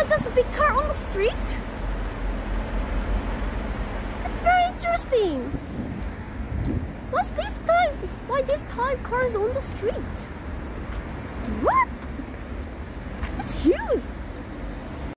just a big car on the street? It's very interesting. What's this type? Why this type car is on the street?